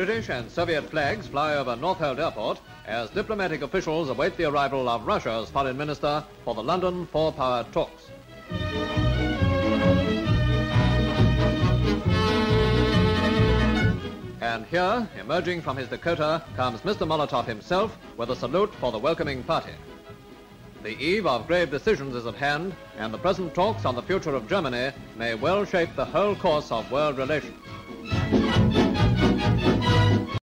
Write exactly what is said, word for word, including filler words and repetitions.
British and Soviet flags fly over Northolt Airport as diplomatic officials await the arrival of Russia's foreign minister for the London four-power talks. And here, emerging from his Dakota, comes Mister Molotov himself with a salute for the welcoming party. The eve of grave decisions is at hand, and the present talks on the future of Germany may well shape the whole course of world relations.